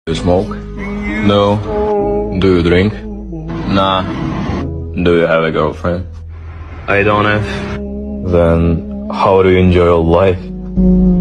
Do you smoke? No. Do you drink? Nah. Do you have a girlfriend? I don't have. Then how do you enjoy your life?